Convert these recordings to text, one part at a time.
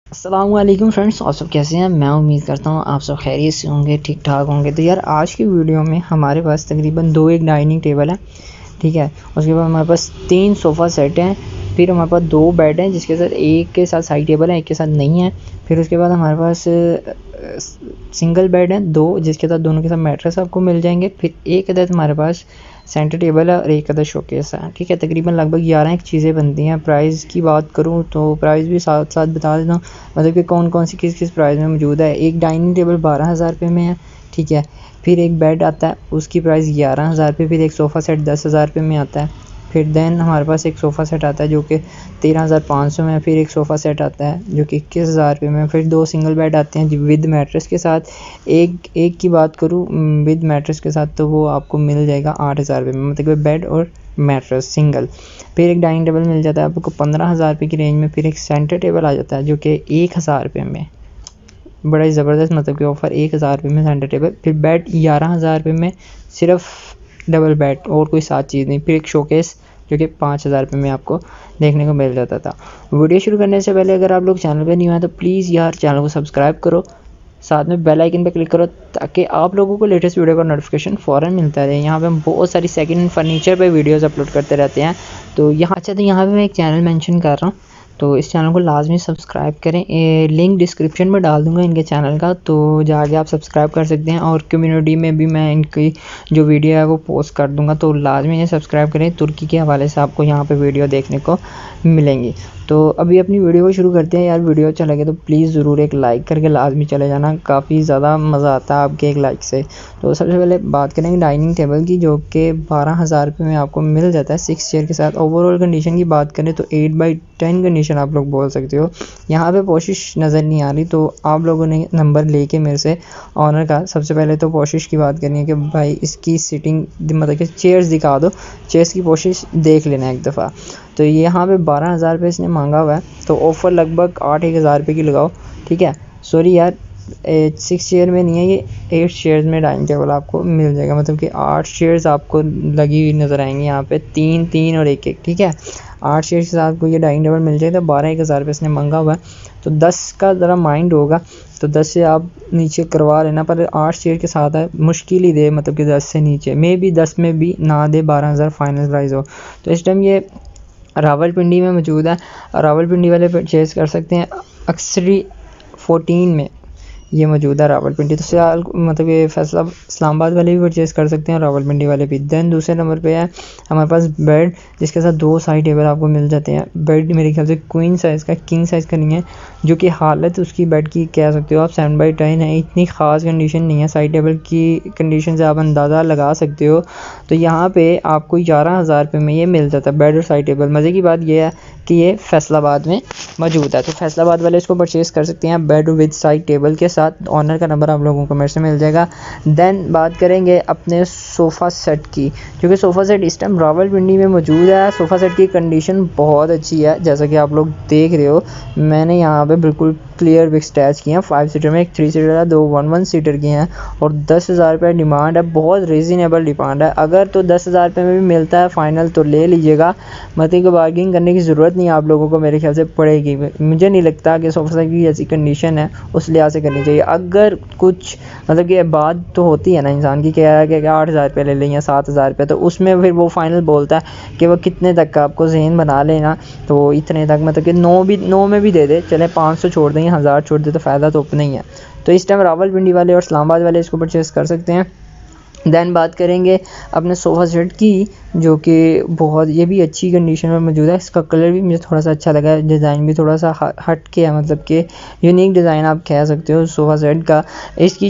अस्सलाम वालेकुम फ्रेंड्स, आप सब कैसे हैं। मैं उम्मीद करता हूँ आप सब खैरियत से होंगे, ठीक ठाक होंगे। तो यार आज की वीडियो में हमारे पास तकरीबन एक डाइनिंग टेबल है, ठीक है। उसके बाद हमारे पास 3 सोफ़ा सेट हैं, फिर हमारे पास 2 बेड हैं जिसके साथ एक के साथ साइड टेबल है, एक के साथ नहीं है। फिर उसके बाद हमारे पास सिंगल बेड है 2 जिसके साथ दोनों के साथ मैट्रेस आपको मिल जाएंगे। फिर एक अदद हमारे पास सेंटर टेबल है और एक अदद शोकेस है, ठीक है। तकरीबन लगभग 11 एक चीज़ें बनती हैं। प्राइस की बात करूँ तो प्राइस भी साथ साथ बता देता हूँ, मतलब कि कौन कौन सी किस किस प्राइस में मौजूद है। एक डाइनिंग टेबल 12,000 रुपये में है, ठीक है। फिर एक बेड आता है, उसकी प्राइस 11,000 रुपये। फिर एक सोफ़ा सेट 10,000 रुपये में आता है। फिर देन हमारे पास एक सोफ़ा सेट आता है जो कि 13,500 में है। फिर एक सोफ़ा सेट आता है जो कि 21,000 रुपये में। फिर 2 सिंगल बेड आते हैं विद मैट्रेस के साथ। एक की बात करूँ विद मैट्रेस के साथ तो वो आपको मिल जाएगा 8,000 रुपये में, मतलब बेड और मैट्रेस सिंगल। फिर एक डाइनिंग टेबल मिल जाता है आपको 15,000 रुपये की रेंज में। फिर एक सेंटर टेबल आ जाता है जो कि 1,000 रुपये में, बड़ा ही ज़बरदस्त मतलब कि ऑफ़र 1,000 रुपये में सेंटर टेबल। फिर बेड 11,000 रुपये में, सिर्फ डबल बेड और कोई सात चीज़ नहीं। फिर एक शोकेस जो कि 5,000 रुपये में आपको देखने को मिल जाता था। वीडियो शुरू करने से पहले अगर आप लोग चैनल पे नहीं आए तो प्लीज़ यार चैनल को सब्सक्राइब करो, साथ में बेल आइकन पर क्लिक करो ताकि आप लोगों को लेटेस्ट वीडियो का नोटिफिकेशन फ़ौरन मिलता रहे। यहाँ पे हम बहुत सारी सेकंड हैंड फर्नीचर पे वीडियोस अपलोड करते रहते हैं। तो यहाँ पे मैं एक चैनल मेंशन कर रहा हूँ, तो इस चैनल को लाजमी सब्सक्राइब करें। लिंक डिस्क्रिप्शन में डाल दूंगा इनके चैनल का, तो जाके आप सब्सक्राइब कर सकते हैं। और कम्युनिटी में भी मैं इनकी जो वीडियो है वो पोस्ट कर दूंगा, तो लाजमी इन्हें सब्सक्राइब करें। तुर्की के हवाले से आपको यहाँ पे वीडियो देखने को मिलेंगी। तो अभी अपनी वीडियो को शुरू करते हैं। यार वीडियो अच्छा लगे तो प्लीज़ ज़रूर एक लाइक करके लाजमी चले जाना, काफ़ी ज़्यादा मज़ा आता है आपके एक लाइक से। तो सबसे पहले बात करेंगे डाइनिंग टेबल की, जो कि 12,000 रुपये में आपको मिल जाता है 6 चेयर के साथ। ओवरऑल कंडीशन की बात करें तो 8/10 कंडीशन आप लोग बोल सकते हो। यहाँ पे कोशिश नज़र नहीं आ रही, तो आप लोगों ने नंबर लेके मेरे से ऑनर का सबसे पहले तो कोशिश की बात करनी है कि भाई इसकी सीटिंग मतलब कि चेयर्स दिखा दो, चेयर्स की कोशिश देख लेना एक दफ़ा। तो यहाँ पे 12,000 रुपये इसने मांगा हुआ है, तो ऑफ़र लगभग 8,000 रुपये की लगाओ, ठीक है। सॉरी यार 6 चेयर में नहीं है, ये 8 चेयर्स में डाइनिंग टेबल आपको मिल जाएगा, मतलब कि 8 चेयर्स आपको लगी हुई नज़र आएंगी यहाँ पे, 3-3 और 1-1, ठीक है। 8 चेयर के साथ आपको ये डाइनिंग टेबल मिल जाएगा। 12,000 रुपये इसने मांगा हुआ है, तो 10 का ज़रा माइंड होगा तो 10 से आप नीचे करवा लेना, पर 8 चेयर के साथ है मुश्किल ही दे, मतलब कि 10 से नीचे में भी 10 में भी ना दे, 12,000 फाइनल प्राइस हो। तो इस टाइम ये रावलपिंडी में मौजूद है, रावलपिंडी वाले परचेज़ कर सकते हैं। अक्सरी 14 में ये मौजूद है रावलपिंडी, तो सियाल मतलब ये फैसला इस्लामाबाद वाले भी परचेज़ कर सकते हैं, रावलपिंडी वाले भी। देन दूसरे नंबर पे है हमारे पास बेड, जिसके साथ 2 साइड टेबल आपको मिल जाते हैं। बेड मेरे ख्याल से क्वीन साइज़ का, किंग साइज़ का नहीं है, जो कि हालत उसकी बेड की कह सकते हो आप 7/10 है, इतनी ख़ास कंडीशन नहीं है। साइड टेबल की कंडीशन से आप अंदाज़ा लगा सकते हो। तो यहाँ पे आपको 11,000 रुपये में ये मिल जाता है बेड और साइड टेबल। मज़े की बात यह है कि ये फैसलाबाद में मौजूद है, तो फैसलाबाद वाले इसको परचेज़ कर सकते हैं बेड विद साइड टेबल के साथ। ऑनर का नंबर आप लोगों को मेरे से मिल जाएगा। देन बात करेंगे अपने सोफ़ा सेट की, क्योंकि सोफ़ा सेट इस टाइम रावलपिंडी में मौजूद है। सोफ़ा सेट की कंडीशन बहुत अच्छी है, जैसा कि आप लोग देख रहे हो। मैंने यहाँ पे बिल्कुल क्लियर पिक्स अटैच किए हैं। 5 सीटर में, एक 3 सीटर है, 2 1-1 सीटर की हैं, और 10,000 रुपये डिमांड है, बहुत रीज़नेबल डिमांड है। अगर तो 10,000 रुपये में भी मिलता है फ़ाइनल तो ले लीजिएगा, मतलब कि बार्गिंग करने की ज़रूरत नहीं आप लोगों को मेरे ख्याल से पड़ेगी। मुझे नहीं लगता कि सोफ़ा सेट की ऐसी कंडीशन है उस लिहाज से करनी चाहिए। अगर कुछ मतलब कि बात तो होती है ना इंसान की, क्या है कि 8,000 रुपये ले लें या 7,000 रुपये, तो उसमें फिर वो फाइनल बोलता है कि वो कितने तक का आपको ज़हन बना लेना, तो इतने तक, मतलब कि 9 में भी दे दे, चले 500 छोड़ दें, 1,000 छोड़ दे, तो फ़ायदा तो अपना ही है। तो इस टाइम रावलपिंडी वाले और इस्लामाबाद वाले इसको परचेज़ कर सकते हैं। देन बात करेंगे अपने सोफ़ा सेट की, जो कि बहुत ये भी अच्छी कंडीशन में मौजूद है। इसका कलर भी मुझे थोड़ा सा अच्छा लगा है, डिज़ाइन भी थोड़ा सा हट के है, मतलब कि यूनिक डिज़ाइन आप कह सकते हो सोफ़ा सेट का। इसकी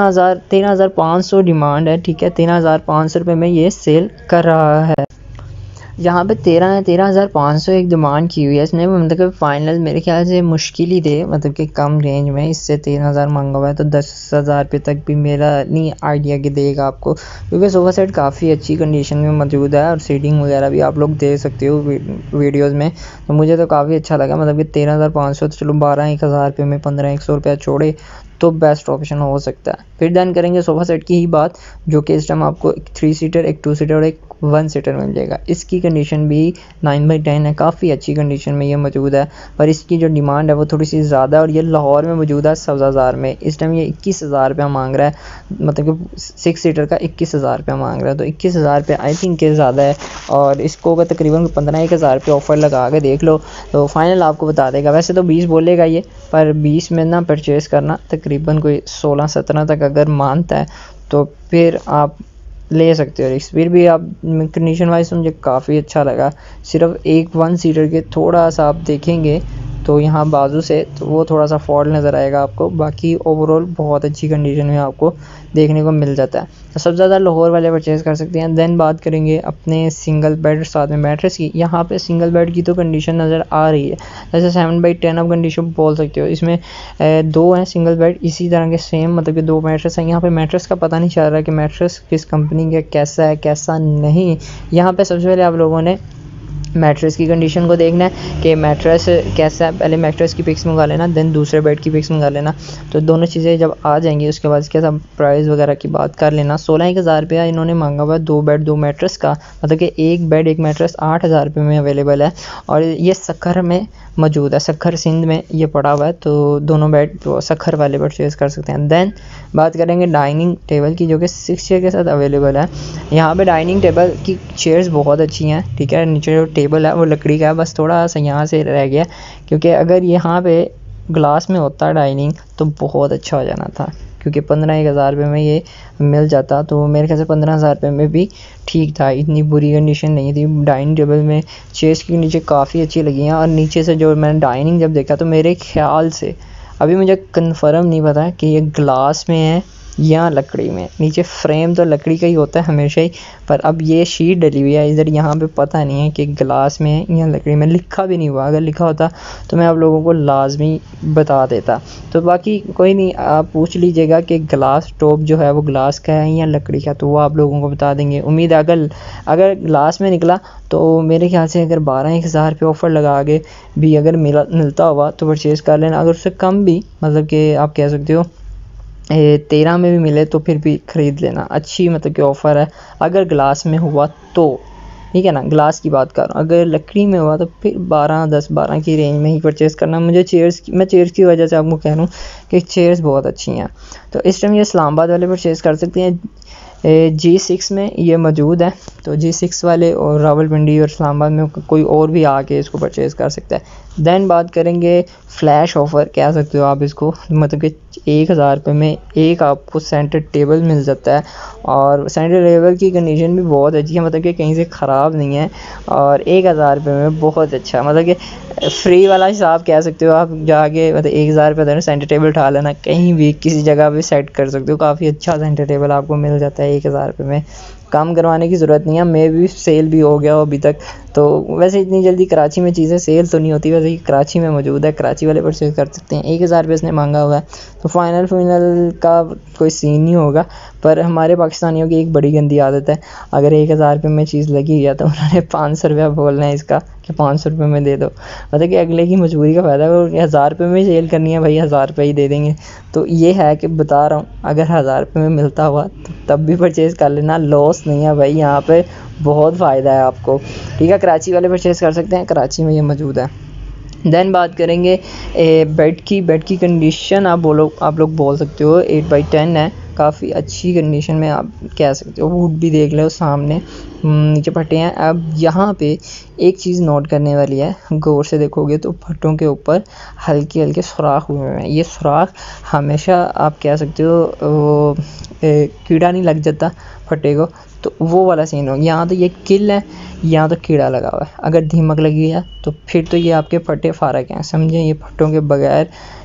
13,500 डिमांड है, ठीक है। 13,500 रुपये में ये सेल कर रहा है। यहाँ पे 13,500 एक डिमांड की हुई है इसने, मतलब कि फ़ाइनल मेरे ख्याल से मुश्किल ही दे, मतलब कि कम रेंज में इससे 13,000 मांगा हुआ है, तो 10,000 रुपये तक भी मेरा नहीं आइडिया कि देगा आपको, क्योंकि सोफ़ा सेट काफ़ी अच्छी कंडीशन में मौजूद है और सीटिंग वगैरह भी आप लोग देख सकते हो वीडियोज़ में। तो मुझे तो काफ़ी अच्छा लगा, मतलब कि 13,500, तो चलो 12,000 रुपये में 1500 रुपया छोड़े तो बेस्ट ऑप्शन हो सकता है। फिर देन करेंगे सोफ़ा सेट की ही बात, जो कि इस टाइम आपको एक 3 सीटर, एक 2 सीटर और एक 1 सीटर मिल जाएगा। इसकी कंडीशन भी 9/10 है, काफ़ी अच्छी कंडीशन में ये मौजूद है, पर इसकी जो डिमांड है वो थोड़ी सी ज़्यादा है और ये लाहौर में मौजूद है 14,000 में। इस टाइम ये 21,000 रुपया मांग रहा है, मतलब कि 6 सीटर का 21,000 रुपया मांग रहा है, तो 21,000 रुपया आई थिंक के ज़्यादा है, और इसको अगर तकरीबन 15-1,000 रुपये ऑफ़र लगा के देख लो तो फाइनल आपको बता देगा। वैसे तो 20 बोलेगा ये, पर 20 में ना परचेज़ करना, तकरीबन कोई 16-17 तक अगर मानता है तो फिर आप ले सकते हो रिस्क। फिर भी आप कंडीशन वाइज मुझे काफ़ी अच्छा लगा। सिर्फ एक 1 सीटर के थोड़ा सा आप देखेंगे तो यहाँ बाजू से तो वो थोड़ा सा फॉल्ट नज़र आएगा आपको, बाकी ओवरऑल बहुत अच्छी कंडीशन में आपको देखने को मिल जाता है। तो सबसे ज़्यादा लाहौर वाले परचेज़ कर सकते हैं। देन बात करेंगे अपने सिंगल बेड साथ में मैट्रेस की। यहाँ पे सिंगल बेड की तो कंडीशन नज़र आ रही है, जैसे 7/10 आप कंडीशन बोल सकते हो। इसमें 2 हैं सिंगल बेड इसी तरह के सेम, मतलब कि 2 मैट्रेस हैं। यहाँ पे मैट्रेस का पता नहीं चल रहा कि मैट्रेस किस कंपनी का कैसा है कैसा नहीं। यहाँ पे सबसे पहले आप लोगों ने मैट्रेस की कंडीशन को देखना है कि मैट्रेस कैसा है। पहले मैट्रेस की पिक्स मंगा लेना, देन दूसरे बेड की पिक्स मंगा लेना। तो दोनों चीज़ें जब आ जाएंगी उसके बाद इसके साथ प्राइस वगैरह की बात कर लेना। 16,000 रुपया इन्होंने मांगा हुआ है 2 बेड 2 मैट्रेस का, मतलब कि 1 बेड 1 मैट्रेस 8,000 रुपये में अवेलेबल है, और ये सखर में मौजूद है, सखर सिंध में ये पड़ा हुआ है। तो दोनों बेड तो सखर वाले परचेज़ कर सकते हैं। देन बात करेंगे डाइनिंग टेबल की, जो कि 6 चेयर के साथ अवेलेबल है। यहाँ पे डाइनिंग टेबल की चेयर्स बहुत अच्छी हैं, ठीक है। नीचे जो टेबल है वो लकड़ी का है, बस थोड़ा सा यहाँ से रह गया, क्योंकि अगर यहाँ पे ग्लास में होता डाइनिंग तो बहुत अच्छा हो जाना था, क्योंकि 15-1,000 रुपये में ये मिल जाता, तो मेरे ख्याल से 15,000 रुपये में भी ठीक था, इतनी बुरी कंडीशन नहीं थी। डाइनिंग टेबल में चेयर्स की नीचे काफ़ी अच्छी लगी हैं, और नीचे से जो मैंने डाइनिंग जब देखा तो मेरे ख्याल से, अभी मुझे कंफर्म नहीं पता कि ये ग्लास में है या लकड़ी में, नीचे फ्रेम तो लकड़ी का ही होता है हमेशा ही, पर अब ये शीट डली हुई है इधर, यहाँ पे पता नहीं है कि ग्लास में है या लकड़ी में, लिखा भी नहीं हुआ। अगर लिखा होता तो मैं आप लोगों को लाजमी बता देता। तो बाकी कोई नहीं, आप पूछ लीजिएगा कि ग्लास टॉप जो है वो ग्लास का है या लकड़ी का, तो वो आप लोगों को बता देंगे। उम्मीद है अगर ग्लास में निकला तो मेरे ख्याल से अगर 12-1,000 रुपये ऑफ़र लगा के भी अगर मिलता हुआ तो परचेज़ कर लेना। अगर उससे कम भी, मतलब कि आप कह सकते हो 13 में भी मिले तो फिर भी ख़रीद लेना, अच्छी मतलब कि ऑफ़र है। अगर ग्लास में हुआ तो ठीक है ना, ग्लास की बात कर रहा हूँ। अगर लकड़ी में हुआ तो फिर 10-12 की रेंज में ही परचेज़ करना। मैं चेयर्स की वजह से आपको कह रहा हूँ कि चेयर्स बहुत अच्छी हैं। तो इस टाइम ये इस्लामाबाद वाले परचेज़ कर सकते हैं, G6 में ये मौजूद है। तो G6 वाले और रावलपिंडी और इस्लामाबाद में कोई और भी आके इसको परचेज़ कर सकता है। देन बात करेंगे फ्लैश ऑफ़र कह सकते हो आप इसको, मतलब कि 1,000 रुपये में एक आपको सेंटर टेबल मिल जाता है, और सेंटर टेबल की कंडीशन भी बहुत अच्छी है, मतलब कि कहीं से ख़राब नहीं है, और 1,000 रुपये में बहुत अच्छा, मतलब कि फ्री वाला हिसाब कह सकते हो आप। जाके मतलब 1,000 रुपये देना, सेंटर टेबल उठा लेना, कहीं भी किसी जगह भी सेट कर सकते हो। काफ़ी अच्छा सेंटर टेबल आपको मिल जाता है 1,000 रुपये में, कम करवाने की ज़रूरत नहीं है। मैं भी सेल भी हो गया हो अभी तक, तो वैसे इतनी जल्दी कराची में चीज़ें सेल तो नहीं होती, वैसे कराची में मौजूद है, कराची वाले परचेज़ कर सकते हैं। 1,000 रुपये इसने मांगा हुआ है, तो फाइनल का कोई सीन नहीं होगा। पर हमारे पाकिस्तानियों की एक बड़ी गंदी आदत है, अगर 1,000 रुपये में चीज़ लगी हुई है तो उन्होंने 500 रुपया बोलना है इसका कि 500 रुपये में दे दो, मतलब कि अगले की मजबूरी का फ़ायदा है। वो 1,000 रुपये में सेल करनी है भाई, 1,000 रुपये ही दे देंगे। तो ये है कि बता रहा हूँ, अगर 1,000 रुपये में मिलता हुआ तो तब भी परचेज़ कर लेना, लॉस नहीं है भाई, यहाँ पे बहुत फ़ायदा है आपको, ठीक है। कराची वाले परचेज़ कर सकते हैं, कराची में ये मौजूद है। देन बात करेंगे बेड की कंडीशन आप लोग बोल सकते हो 8/10 है, काफ़ी अच्छी कंडीशन में आप कह सकते हो। वुड भी देख लो सामने, नीचे फटे हैं। अब यहाँ पे एक चीज़ नोट करने वाली है, गौर से देखोगे तो फटों के ऊपर हल्के हल्के सुराख हुए हैं। ये सुराख हमेशा आप कह सकते हो वो कीड़ा नहीं लग जाता फटे को, तो वो वाला सीन हो। यहाँ तो ये किल है, यहाँ तो कीड़ा लगा हुआ है। अगर दीमक लगी है तो फिर तो ये आपके फटे फारक हैं, समझे। ये फटों के बगैर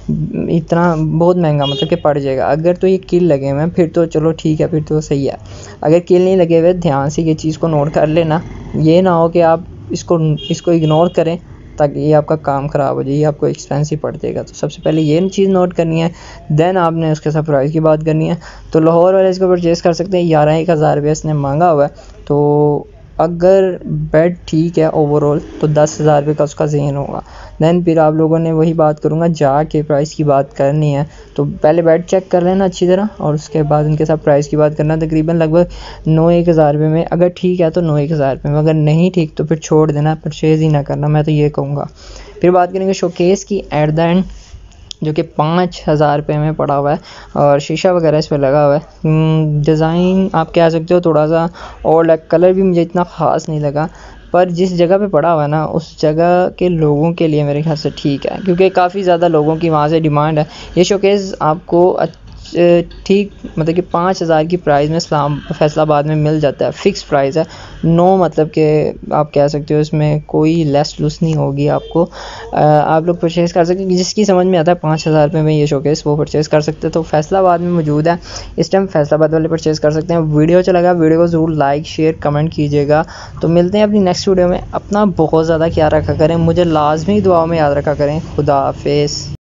इतना बहुत महंगा मतलब कि पड़ जाएगा। अगर तो ये किल लगे हुए हैं फिर तो चलो ठीक है, फिर तो सही है। अगर किल नहीं लगे हुए, ध्यान से ये चीज़ को नोट कर लेना, ये ना हो कि आप इसको इग्नोर करें ताकि ये आपका काम ख़राब हो जाए, ये आपको एक्सपेंसिव पड़ जाएगा। तो सबसे पहले ये चीज़ नोट करनी है, देन आपने उसके साथ प्राइस की बात करनी है। तो लाहौर वाले इसको परचेज़ कर सकते हैं, 11,000 रुपये इसने मांगा हुआ है। तो अगर बेड ठीक है ओवरऑल तो 10,000 रुपये का उसका ज़ेन होगा। दैन फिर आप लोगों ने वही बात करूँगा, जाके प्राइस की बात करनी है तो पहले बेड चेक कर लेना अच्छी तरह और उसके बाद उनके साथ प्राइस की बात करना। तकरीबन लगभग 9-1 हज़ार रुपये में, अगर ठीक है तो 9-1 हज़ार रुपये में, अगर नहीं ठीक तो फिर छोड़ देना, परचेज़ ही ना करना, मैं तो ये कहूँगा। फिर बात करेंगे शोकेस की एट द एंड, जो कि 5,000 रुपये में पड़ा हुआ है और शीशा वगैरह इस पर लगा हुआ है। डिज़ाइन आप कह सकते हो थोड़ा सा ओल्ड है, कलर भी मुझे इतना ख़ास नहीं लगा, पर जिस जगह पे पड़ा हुआ है ना उस जगह के लोगों के लिए मेरे ख्याल से ठीक है, क्योंकि काफ़ी ज़्यादा लोगों की वहाँ से डिमांड है। ये शोकेस आपको ठीक मतलब कि 5,000 की प्राइस में फैसलाबाद में मिल जाता है, फ़िक्स प्राइस है। नो मतलब कि आप कह सकते हो इसमें कोई लेस लूस नहीं होगी आपको। आप लोग परचेज़ कर सकते हैं, जिसकी समझ में आता है 5,000 रुपये में ये शोकेस वो परचेज़ कर सकते हैं। तो फैसलाबाद में मौजूद है इस टाइम, फैसलाबाद वाले परचेज़ कर सकते हैं। वीडियो अच्छा लगा, वीडियो को ज़रूर लाइक शेयर कमेंट कीजिएगा। तो मिलते हैं अपनी नेक्स्ट वीडियो में। अपना बहुत ज़्यादा ख्याल रखा करें, मुझे लाजमी दुआओं में याद रखा करें। खुदा हाफिज़।